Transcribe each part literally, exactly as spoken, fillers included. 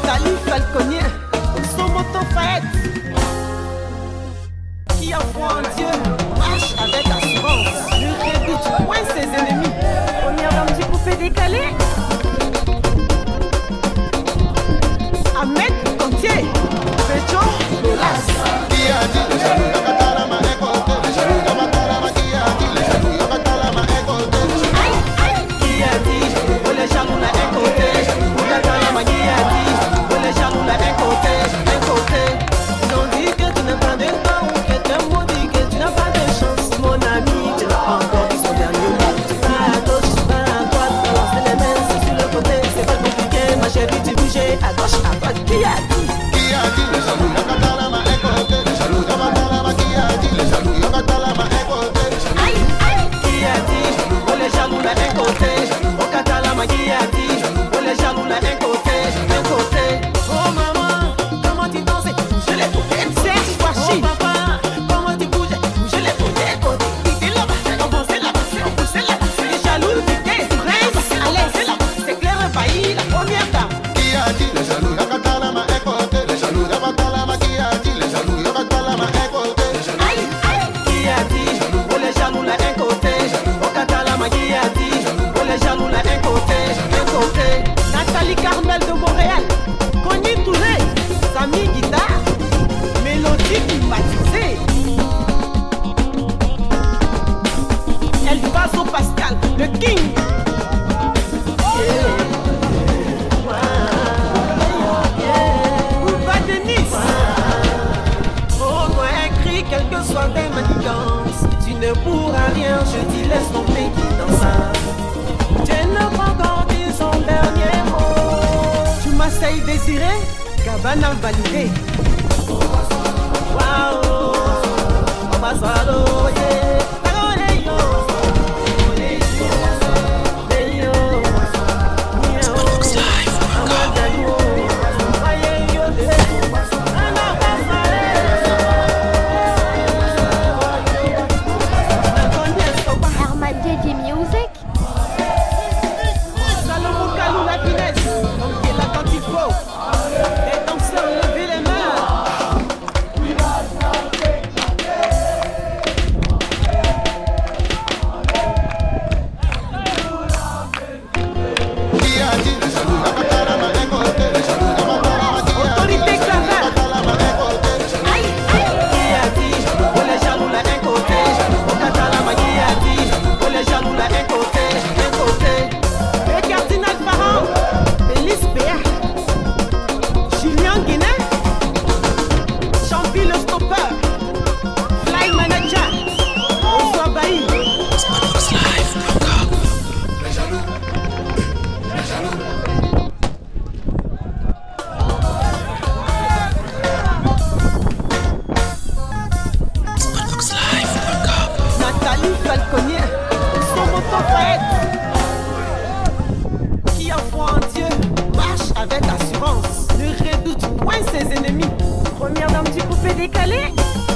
Nathalie Falconier, son moto Fayette. Qui a foi en Dieu, marche avec assurance. Ne redoute point ses ennemis. Première dame du poupée décalé. Ahmed Contier, Pécho, Lolas. Qui a dit le jaloux, la catalama est côté. Le jaloux, la matalama, qui a dit le jaloux, la catalama est côté. Qui a dit, oh les jaloux là est côté. Ou la catalama qui a dit, oh les jaloux là est côté, est côté. Ils ont dit que tu n'as pas de temps ou que t'es maudit, que tu n'as pas de chance. Mon ami, tu n'as pas encore dit son dernier mot. Tu vas à gauche, tu vas à droite, balancer les mains, c'est sur le côté. C'est pas compliqué, ma chérie, tu bouges à gauche, à droite. Qui a dit? Qui a dit le jaloux, la catalama est côté. Le jaloux, la matalama, qui a dit le jaloux, la catalama est côté. Qui a dit, oh les jaloux là est côté. Au catalama qui a dit, oh les jaloux là est côté, est côté. Oh maman, comment tu danses? Je l'ai poussé, Serge Wachi. Oh papa, comment tu bouges? Je l'ai poussé, côté. Il est là-bas, on pensait là-bas, on poussait là-bas. Les jaloux, l'idée, prince, allez, c'est là, c'est clair, envahi, la première dame. Qui a dit le jaloux, la catalama est côté. Le jaloux, la matalama, qui a dit le jaloux, la catalama est côté. Qui a dit, oh les jaloux là est côté. Au catalama qui a dit, oh les jaloux là est côté, est côté. Nathalie Carmel de Montréal, Connie Touré, Samy Guitare, Mélodie climatisée. El Paso Pascal, le King. Yeah. Ouba Denis. Oh, moi écrit, quelle que soit tes manigances, tu ne pourras rien, je dis laisse tomber qui dans ça. Tu ne pas encore dit son dernier mot. Tu m'assailles désiré, cabane validé. Waouh, ambassadeur, yeah. Nathalie Falconier, son moto Fayette. Qui a foi en Dieu, marche avec assurance. Ne redoute point ses ennemis. Première dame du poupée décalé.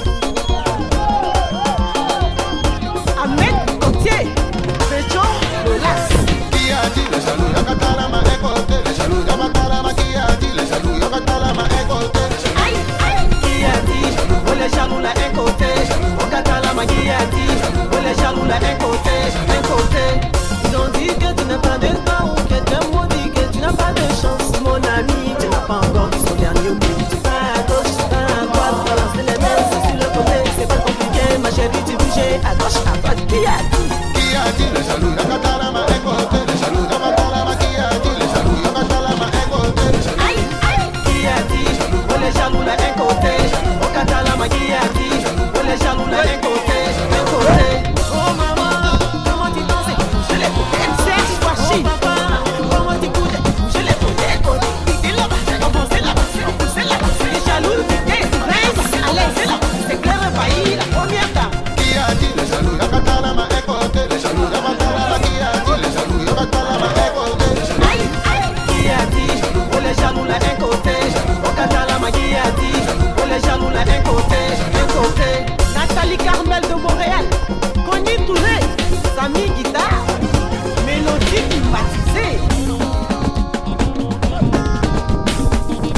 Ahmed Contier, Pécho, Lolas. Qui a dit le jaloux, la catalama est côté. Le jaloux, la matalama, qui a dit le jaloux, la catalama est côté. Qui a dit, oh les jaloux là est côté. Au catalama qui a dit, oh les jaloux là est côté, est côté. Ils ont dit que tu n'as pas de temps ou que t'es maudit, que tu n'as pas de chance. Mon ami, tu n'as pas encore dit son dernier mot. Tu vas à gauche, tu vas à droite, balancer les mains, c'est sur le côté. C'est pas compliqué, ma chérie, tu bouges à gauche, à droite. Qui a dit? Qui a dit le jaloux, la catalama est côté. Le jaloux, la matalama, qui a dit le jaloux, la catalama est côté. Qui a dit, oh les jaloux là est côté. Au catalama qui a dit, oh les jaloux là est côté, est côté. Oh maman, comment tu danses? Je l'ai poussé, Serge Wachi. Oh papa, comment tu bouges? Je l'ai poussé, côté. Il est là-bas, on pensait là-bas, on poussait là-bas. Les jaloux, l'idée, prince, allez, c'est là, c'est clair, envahi, la première dame. Qui a dit le jaloux, la catalama est côté. Le jaloux, la matalama, qui a dit le jaloux, la catalama est côté. Qui a dit, oh les jaloux là est côté. Au catalama qui a dit, oh les jaloux là est côté, est côté. Nathalie Carmel de Montréal, Connie Touré, Samy Guitare, Mélodie climatisée.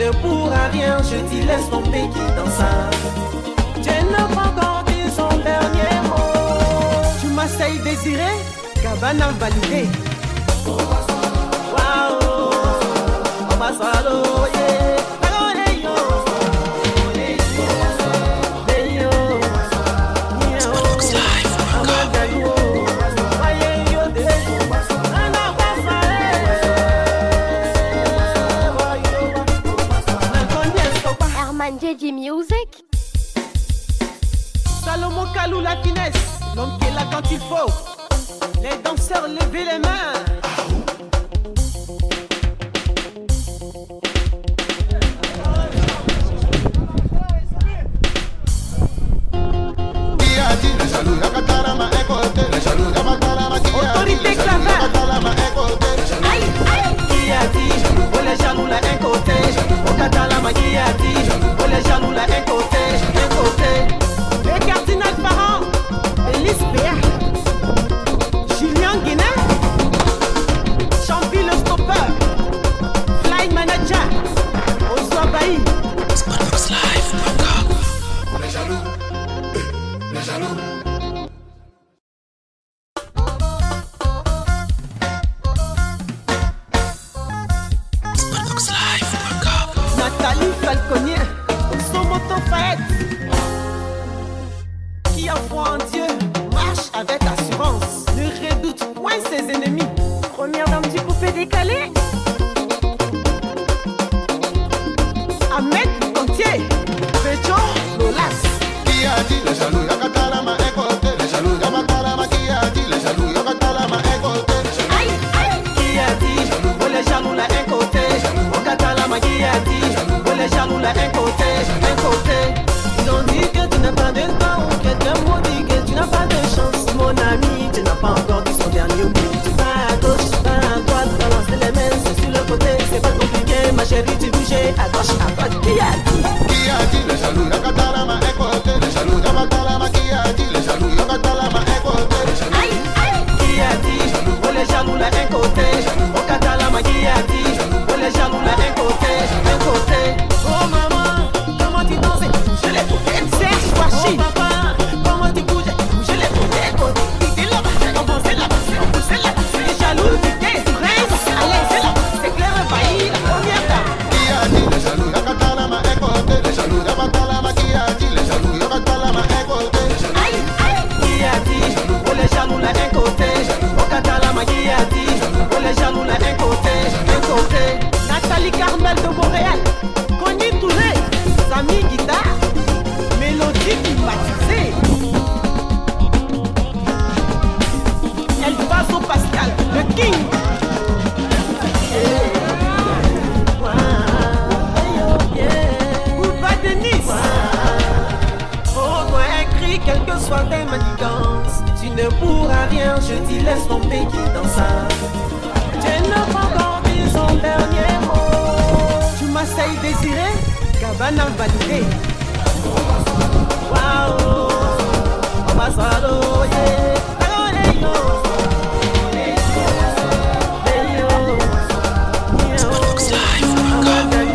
ne pourras rien, je dis laisse tomber qui dans ça. Tu n'as pas encore dit son dernier mot. Tu m'essayes désiré, Cabana validé. Waouh, on va solo, yeah. J J Music. Salomon Kalou la finesse, l'homme qui est là quand il faut. Les danseurs levez les mains. Autorité clavard. Qui a dit, oh les jaloux là un côté. Au Catalama qui a dit, oh les jaloux là un côté, un côté. Le cardinal Parent, Elise Béa, Julien Guinet, Champi le stopper, Fly Manager, Ozoa Bailly. Smartbox Live point com. Les jaloux, les jaloux. Nathalie Falconier, son moto fait. Qui a foi en Dieu, marche avec assurance. Ne redoute point ses ennemis. Première dame du coupé décalé. Ahmed Contier, Pecho Lolas. Qui a dit les jaloux, y'a Katalama écouté. Les jaloux, y'a Matalama qui a dit les jaloux, y'a Katalama écouté. Aïe, aïe. Qui a dit, oh les jaloux là un côté. Au Catalama qui a dit, oh les jaloux là un côté, un côté. Ils ont dit que tu n'as pas de temps, ou quelqu'un m'a dit que tu n'as pas de chance. Mon ami, tu n'as pas encore dit son dernier mot. Tu vas à gauche, tu vas à droite, balancer les mains, c'est sur le côté, c'est pas compliqué. Ma chérie, tu bouges à gauche, à droite. Qui a dit? Qui a dit les jaloux, y'a Katalama écouté. Les jaloux, y'a Matalama qui a dit les jaloux, y'a Katalama écouté. Aïe, aïe. Qui a dit, oh les jaloux là un côté. Au Catalama qui a dit, oh les jaloux là un côté, un côté. Oh maman, comment tu danses? Je l'ai trouvé, Serge Wachi. Oh papa, comment tu bouges? Je l'ai trouvé, côté. Tu dis là-bas, on pensait là-bas, on poussait là-bas. Les jaloux, tu t'es prince. Allez, c'est là, c'est clair, Bailly, la première dame. Qui a dit les jaloux, y'a Katalama écouté. Les jaloux, y'a Matalama qui a dit les jaloux, y'a Katalama écouté. Aïe, aïe. Qui a dit, oh les jaloux là un côté. Au Catalama qui a dit, oh les jaloux là un côté, un côté. Nathalie Carmel de Montréal, Connie Touré, Samy Guitare, Mélodie climatisée. Elvaso Pascal, le King. Bouba Denis. Oh, moi un cri, quelle que soit tes manigances. Tu ne pourras rien, je dis laisse tomber qui dans ça. Tu n'as pas encore dit son dernier mot. Tu m'essayes désiré, Cabana validé. Waouh, on va solo, yeah. Smartbox Live point com.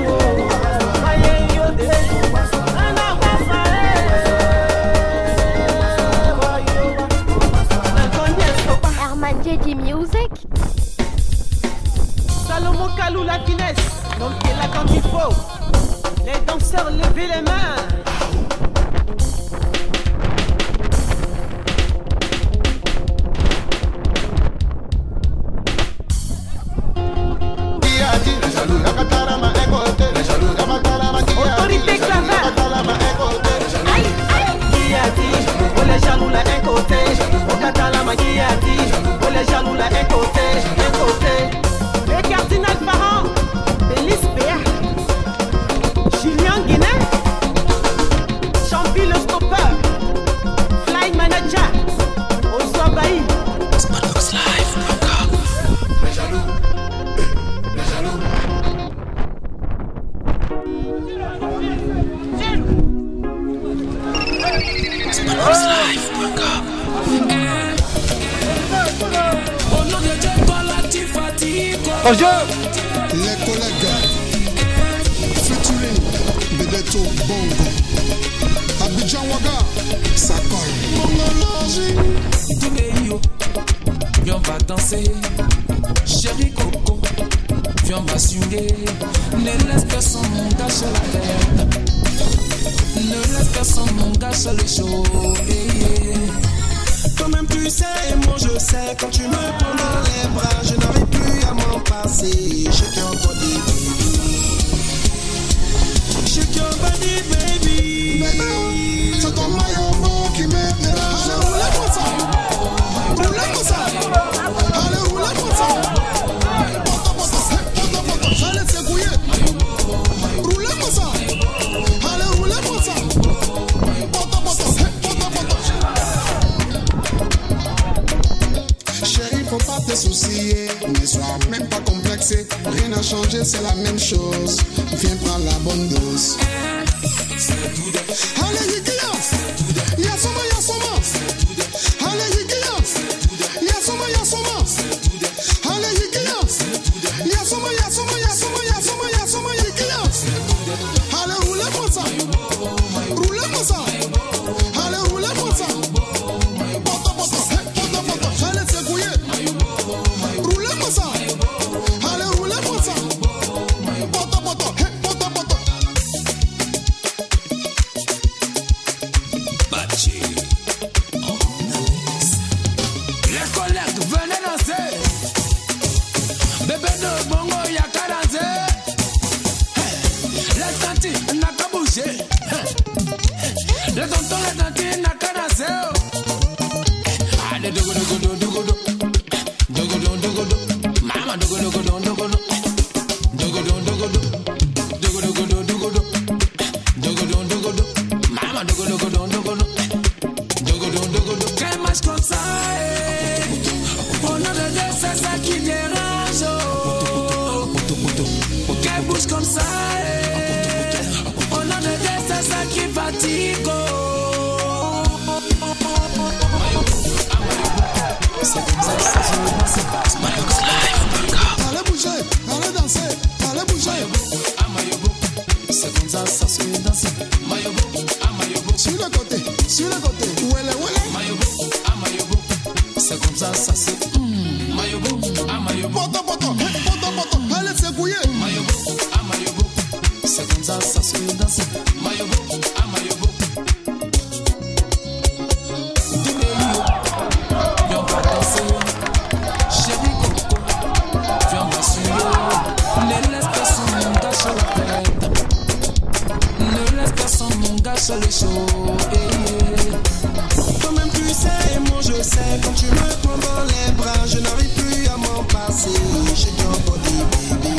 J J Music. Salomon Kalou la finesse, l'homme qui est là quand il faut. Les danseurs levez les mains. Qui a dit les jaloux, y'a Katalama écouté. Les jaloux, y'a Matalama qui a dit Autorité les jaloux, y'a clavard. Katalama écouté. Aïe, aïe. Qui a dit, oh les jaloux là un côté. Au Catalama qui a dit, oh les jaloux là un côté, un côté. Le cardinal Parent, Elise Béa, Julien Guinet, Champi le stopper, Fly Manager, Ozoa Bailly. Smartbox Live point com. Les jaloux, les jaloux. Smartbox Live point com. Bonjour. Les collègues, futur Bebeto Bongo. Abidjan Ouaga, ça colle. Mongologie. Tounéo, viens on va danser. Chéri Coco, viens on va swinguer. Ne laisse personne gâcher la fête. Ne laisse personne gâcher le show. Hey, yeah. Toi-même tu sais et moi je sais. Quand tu me prends dans les bras, je n'arrive plus à m'en passer. Shake your body, baby. Shake your body, baby. Baby, c'est ton maillot beau qui me dérange. Allez, roulez comme ça. Roulez comme ça. Allez, roulez comme ça. Poto, poto, poto, poto. Allez, c'est couillé. Roulez comme ça. Allez, roulez comme ça. Poto, poto, poto, poto. Chérie, faut pas te soucier. Ne sois même pas complexé. Rien n'a changé, c'est la même chose. Viens prendre la bonne dose. Allez, Yikia! Yasoma, Yasoma! Allez, Yikia! Yasoma, Yasoma! Allez, Yikia! Yasoma, Yasoma, Yasoma, Yasoma, Yasoma, Yikia! Allez, roulez comme ça! Roulez comme ça! Allez, roulez comme ça! Poto, poto, poto, poto! Allez, c'est couillé! Roulez comme ça! Allez, roulez comme ça! Poto, poto, poto, poto! Les collègues, venez danser. Bébé de bongo, y'a qu'à danser. Hey. Les tantis, n'a qu'à bouger. Hey. Les tontons, les tantis, n'a qu'à danser. Allez, dogo, dogo, dogo, dogo, dogo. Dogo, dogo, dogo, dogo. Mama, dogo, dogo, dogo, dogo, dogo. Dogo, dogo, dogo, dogo. Dogo, dogo, dogo, dogo, dogo. Dogo, dogo, dogo, dogo. Mama, dogo, dogo, dogo, dogo, dogo. Dogo, dogo, dogo, dogo. Qu'elle marche comme ça, eh. Au nom de Dieu, c'est ça qui dérange, oh. Qu'elle bouge comme ça, eh. Au nom de Dieu, c'est ça qui fatigue, oh. C'est comme ça, ça se passe. Malox Live. Allez bouger, allez danser, allez bouger. C'est comme ça, ça se danse. Sur le côté, sur le côté. Où elle est, où elle est? C'est comme ça, ça se. Poto, poto, poto, poto. Allez, c'est couillé. C'est comme ça, ça se danse. Viens pas danser. Chéri Coco, viens pas suivre. Ne laisse personne gâcher la fête. Ne laisse personne gâcher le show. Toi-même tu sais et moi je sais. Quand tu me prends dans les bras, je n'arrive plus à m'en passer. Shake your body, baby.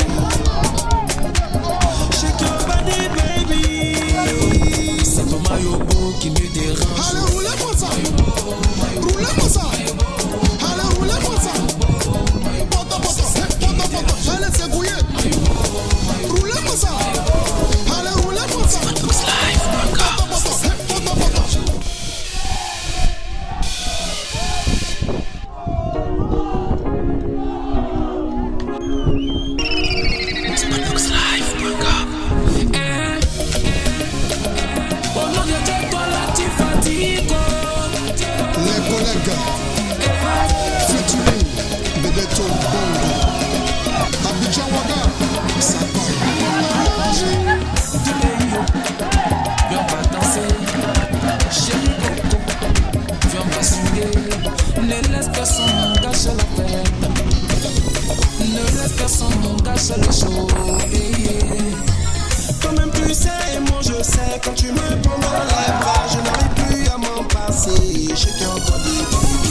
Shake your body, baby. C'est ton maillot beau qui me dérange. Allez, roulez comme ça. Roulez comme ça. Allez, roulez comme ça. Poto, poto, poto, poto. Allez, c'est couillé. Roulez comme ça. Allez, roulez comme ça. Poto, poto, poto, poto. Au nom de Dieu, toi là tu fatigues. Les collègues, featuring Bebeto Bongo. Abidjan Ouaga, ça colle. Viens pas danser. Chéri Coco, viens pas swinguer. Ne laisse personne gâcher la fête. Ne laisse personne gâcher le show. Hey, yeah. Toi-même tu sais et moi je sais. Quand tu me prends dans les bras, je n'arrive plus à m'en passer. Shake your body, baby.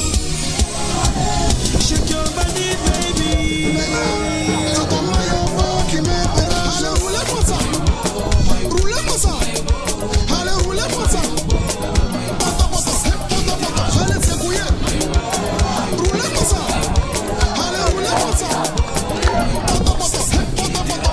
Shake your body, baby. C'est ton maillot beau qui me dérange. Allez, roulez comme ça. Roulez comme ça. Allez, roulez comme ça. Poto, poto, poto, poto. Allez, c'est couillé. Roulez comme ça. Allez, roulez comme ça. Poto, poto, poto, poto.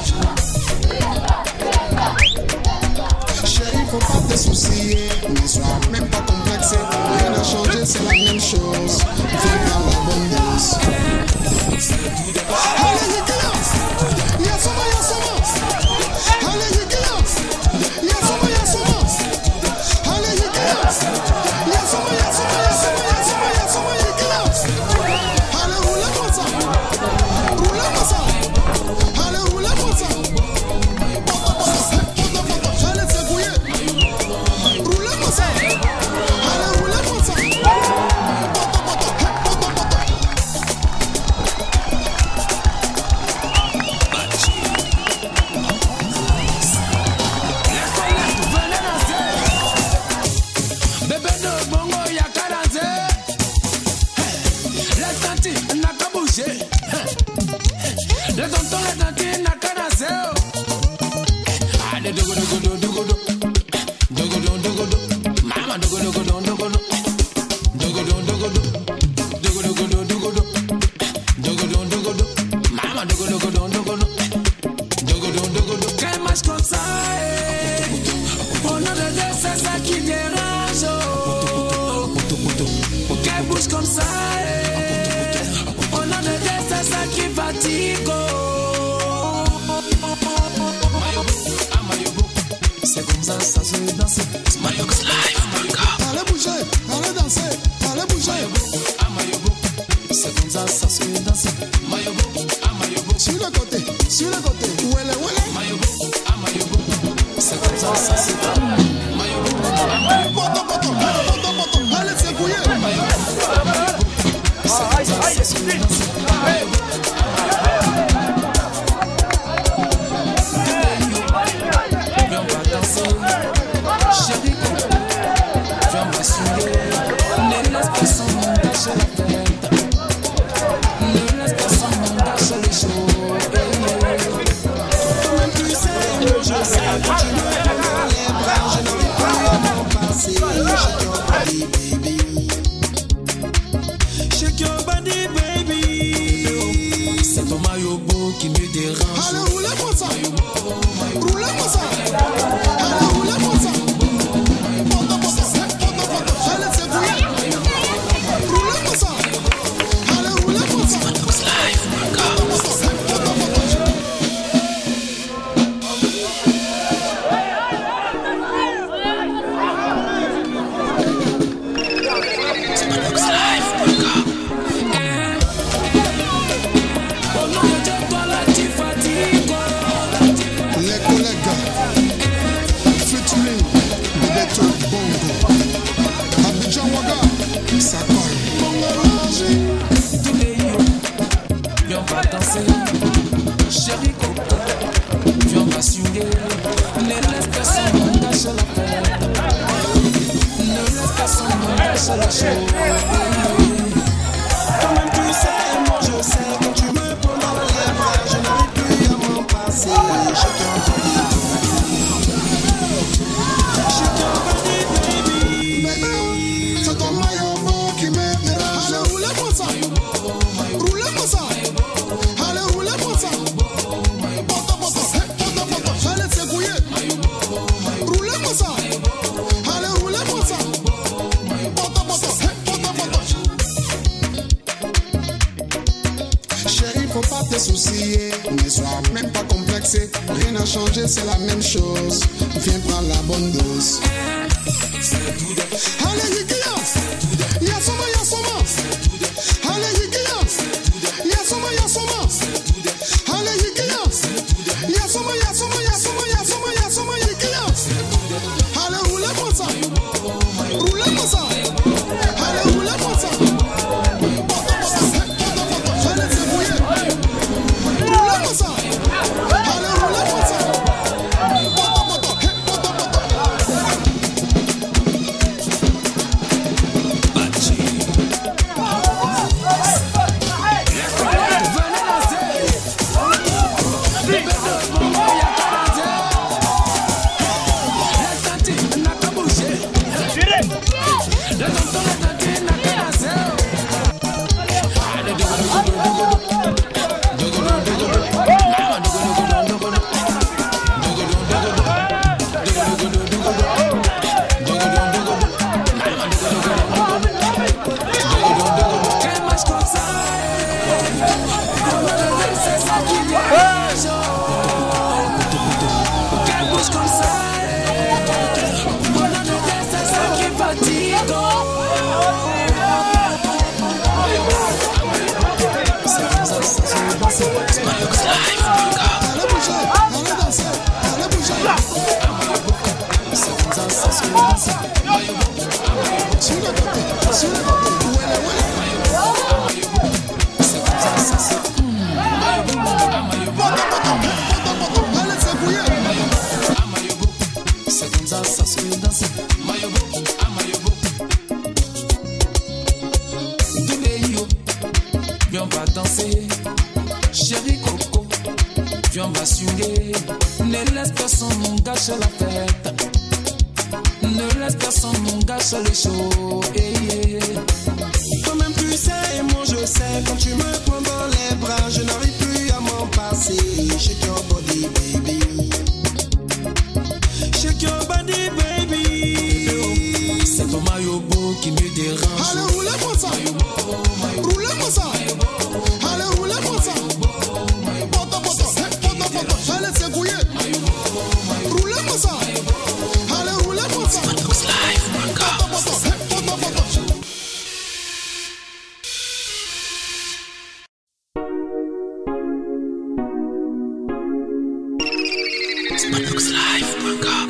Chérie, faut pas te soucier. Ne sois même pas complexé. Rien n'a changé, c'est la même chose. Viens prendre la bonne dose. tanti, n'a qu'à bouger. Le tonton, le tanti, n'a qu'à danser. Allez, dogo, dogo, dogo, dogo, dogo. Dogo, dogo, dogo, dogo. Maman, dogo, dogo, dogo, dogo, dogo. Dogo, dogo, dogo, dogo. Dogo, dogo, dogo, dogo, dogo. Dogo, dogo, dogo, dogo. Maman, dogo, dogo, dogo, dogo, dogo. Dogo, dogo, dogo, dogo. Qu'elle marche comme ça, eh. Au nom de Dieu, c'est ça qui dérange, oh. Qu'elle bouge comme ça, eh. Au nom de Dieu, c'est ça qui fatigue, oh. C'est comme ça, ça se danse. Mayobox Live. Allez bouger, allez danser, allez bouger. C'est comme ça, ça se danse. Mayobo, ah Mayobo. Sur le côté, sur le côté. Où elle est, où elle est? Mayobo, ah Mayobo. C'est comme ça, ça se danse. Mayobo, ah Mayobo. Poto, poto, poto, poto. Allez s'ébrouiller. Mayobo, ah Mayobo. C'est comme ça, ça se danse. Mayobo, viens pas danser. Chérie, viens me soulever. Ne laisse personne gâcher la fête. Ne laisse personne gâcher les choses. Toi-même tu sais, moi je sais. Quand tu me prends dans les bras, je n'arrive plus à m'en passer. Shake your body, baby. Shake your body, baby. C'est ton Mayobo qui me dérange. Allez, roulez-moi ça. Roulez-moi ça. Allez, roulez-moi ça. Poto, poto, poto, poto. Allez s'ébrouiller. Roulez-moi ça. Allez, roulez-moi ça. Mayobox Live. Poto, poto, poto, poto. Mayobox Live. Au nom de Dieu, toi là tu fatigues. Les collègues, featuring Bebeto Bongo, Abidjan Waga, ça colle. Bongo Magie. Tous les yo, viens pas danser. Chérie Coco, viens m'assurer. Ne laisse personne gâcher la fête. Ne laisse personne gâcher la chose. Toi-même tu sais, moi je sais. Quand tu me prends dans les bras, je n'arrive plus à m'en passer. Shake your body, shake your body, baby. Bébé, c'est ton Mayobo qui me dérange. Allez, roulez-moi ça. Roulez-moi ça. Allez, roulez-moi ça. Poto, poto, poto, poto. Allez s'ébrouiller. Roulez-moi ça. Allez, roulez-moi ça. Poto, poto, poto, poto. Chérie, faut pas te soucier, ne sois même pas complexé. Rien n'a changé, c'est la même chose. Viens prendre la bonne dose. Allez, Yikia, Yasoma, Yasoma. Allez, Yikia, Yasoma, Yasoma. Allez, Yikia, Yasoma, Yasoma, Yasoma, Yasoma, Yasoma, Yikia. Allez, roulez-moi ça. Roulez-moi ça. Allez, roulez-moi ça. Poto, poto, poto, poto. Allez s'ébrouiller. Roulez-moi ça. Allez, roulez-moi ça. Poto, poto, poto, poto. Venez danser. Bébé de Bongo, y'a qu'à danser. Les tanti, n'a qu'à bouger. Le tonton, le tanti, n'a qu'à danser. Allez, dogo, dogo, dogo, dogo. Dogo, dogo, dogo, dogo. Maman, dogo, dogo, dogo, dogo. Dogo, dogo, dogo, dogo. Dogo, dogo, dogo, dogo. Dogo, dogo, dogo, dogo. Maman, dogo, dogo, dogo, dogo. Dogo, dogo, dogo. Qu'elle marche comme ça, c'est ça qui dérange. Qu'elle bouge comme ça, on a de l'air, c'est ça qui fatigue. C'est comme ça, ça se passe. Mayobox Live. Allez bouger, allez danser, allez bouger. C'est comme ça, ça se passe. Sur le côté, sur le côté. Où elle est, où elle est? C'est comme ça, ça se passe. Poto, poto, poto, poto. Allez s'ébrouiller. C'est comme ça, ça se danse. Mayobo, ah Mayobo. Tous les yo, viens on va danser. Chérie Coco, viens on va swinguer. Ne laisse personne nous gâcher la fête. Ne laisse personne nous gâcher le show. Hey, yeah. Toi-même tu sais et moi je sais. Quand tu me prends dans les bras, je n'arrive plus à m'en passer. Shake your body baby. Shake your body baby. C'est ton maillot beau qui me dérange. Allez, roulez-moi ça. Roulez-moi ça. Allez, roulez-moi ça. Poto, poto, poto, poto. Allez, c'est couillé. Roulez-moi ça. Allez, roulez-moi ça. Poto, poto, poto, poto. Spanoxlive point com.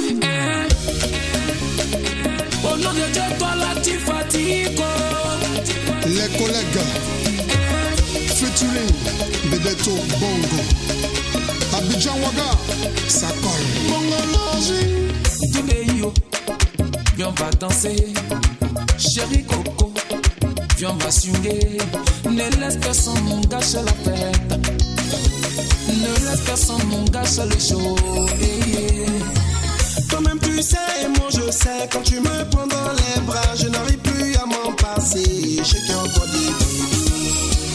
Au nom de Dieu, toi là tu fatigues. Les collègues featuring Bebeto Bongo Abidjan Waga, ça colle. Bongo Logi. Today, viens on va danser. Chérie Coco, viens on va swinguer. Ne laisse personne nous gâcher la fête. Ne laisse personne nous gâcher le show. Hey, yeah. Toi-même tu sais et moi je sais. Quand tu me prends dans les bras, je n'arrive plus à m'en passer. Shake your body baby.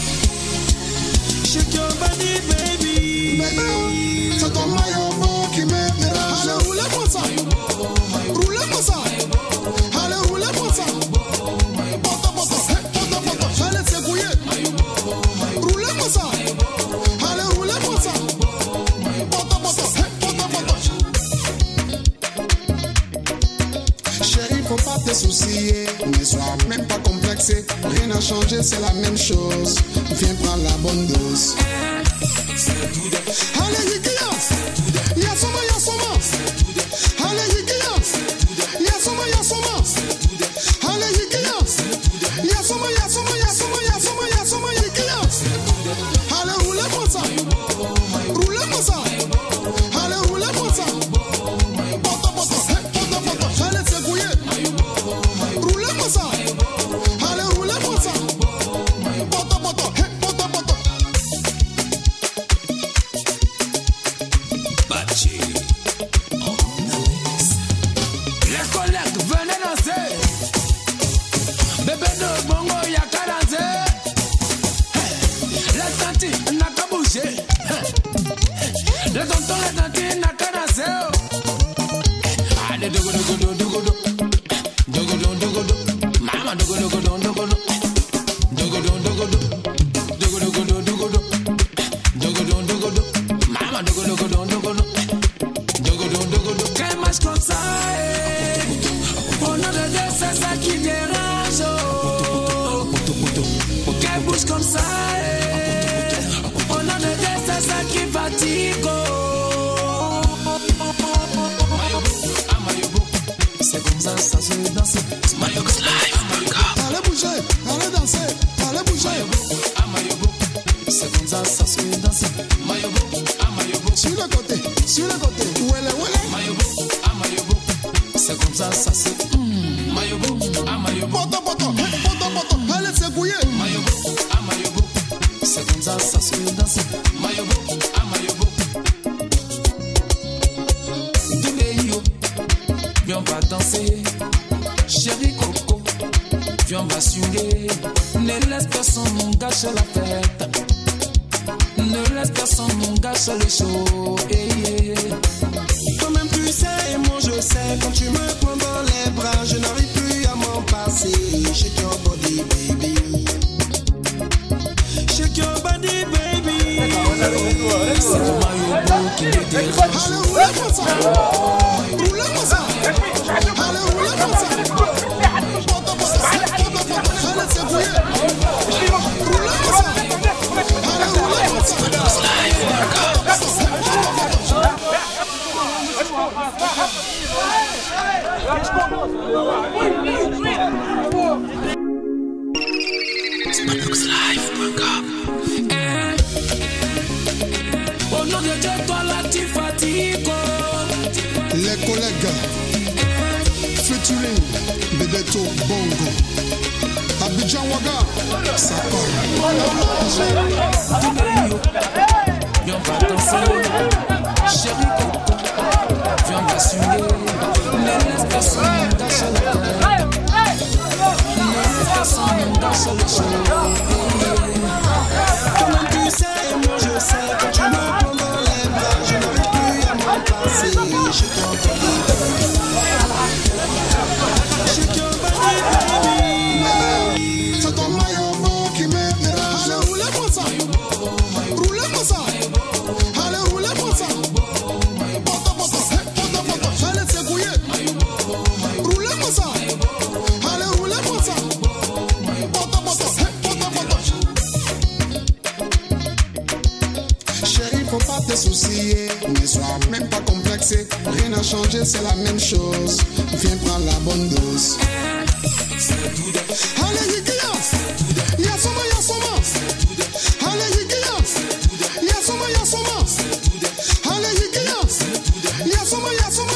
Shake your body baby. Baby, c'est ton maillot beau qui me dérange. Allez, roulez-moi ça. Roulez-moi ça. Allez, roulez-moi ça. Poto, poto, poto, poto. Allez, c'est couillé. Roulez-moi ça. Allez, roulez-moi ça. Poto, poto, poto, poto. Chérie, faut pas te soucier, ne sois même pas complexé. Rien n'a changé, c'est la même chose. Viens prendre la bonne dose. Allez, Yikia, Yasoma, Yasoma. Allez, Yikia, Yasoma, Yasoma. Allez, Yikia, Yasoma, Yasoma, Yasoma, Yasoma, Yasoma, Yikia. Allez, roulez-moi ça. Roulez-moi ça. Allez, roulez-moi ça. Poto, poto, poto, poto. Allez, c'est couillé. Roulez-moi ça. Allez, roulez-moi ça. Poto, poto, poto, poto. Bachi. Oh, nice. Les collègues venez danser. Bébé de bongo y'a qu'à danser. Hey. Les tantis n'a qu'à bouger. Hey. Les tontons les tantis n'a qu'à danser. Allez, dogo dogo dogo dogo dogo. Dogo dogo dogo dogo. Mama dogo dogo dogo dogo dogo. Dogo dogo dogo dogo. Dogo dogo dogo dogo dogo. Dogo dogo dogo dogo. Mama dogo dogo dogo dogo dogo. Dogo dogo dogo dogo. Qu'elle marche comme ça, eh. Au nom de Dieu, c'est ça qui dérange. Oh. Qu'elle bouge comme ça, eh. Au nom de Dieu, c'est ça qui fatigue. Oh. Ah, Mayobo, c'est comme ça, ça se danse. Spanoxlive point com. Allez bouger, allez danser, allez bouger. Ah, Mayobo, c'est comme ça, ça se danse. Mayobo, ah, Mayobo. Sur le côté, sur le côté. Où elle est, où elle est? Mayobo, ah Mayobo, c'est comme ça, ça c'est. Mm. Mayobo, ah Mayobo. Poto, poto, poto, poto. Allez, c'est couillé. Mayobo, ah Mayobo, c'est comme ça, ça se danse. Mayobo, ah Mayobo. Today, viens on va danser. Chérie Coco, viens on va swinguer. Ne laisse personne nous gâcher la fête. Ne laisse personne nous gâcher le show. Hey, yeah. Toi-même tu sais et moi je sais. Quand tu me prends dans les bras, je n'arrive plus à m'en passer. Shake your body baby. Shake your body baby. C'est ton maillot beau qui me dérange. Allez, roulez-moi ça. Roulez-moi ça. Allez, roulez-moi ça. Poto, poto, poto, poto. Allez, c'est couillé. Roulez-moi ça. Allez, roulez-moi ça. Spanoxlive point com. Spanoxlive point com. Au nom de Dieu, toi là tu fatigues. Les collègues ça colle. Viens, on va danser. Chérie Coco, viens, on va swinguer. Ne laisse personne gâcher la tête. Ne laisse personne gâcher le show. Comment tu sais, moi je sais, quand tu me prends dans les bras, je n'arrive plus à m'en passer. Je t'en prie. Je t'en prie. C'est ton maillot beau qui me dérange. Allez, roulez-moi ça. Roulez-moi ça. Allez, roulez-moi ça. Poto, poto, poto, poto. Allez, c'est couillé. Roulez-moi ça. Allez, roulez-moi ça. Poto, poto, poto, poto. Chérie, faut pas te soucier, ne sois même pas complexé. Rien n'a changé, c'est la même chose. Viens prendre la bonne dose. Allez, Yikia, Yasoma, Yasoma. Allez, Yikia, Yasoma, Yasoma. Allez, Yikia, Yasoma, Yasoma.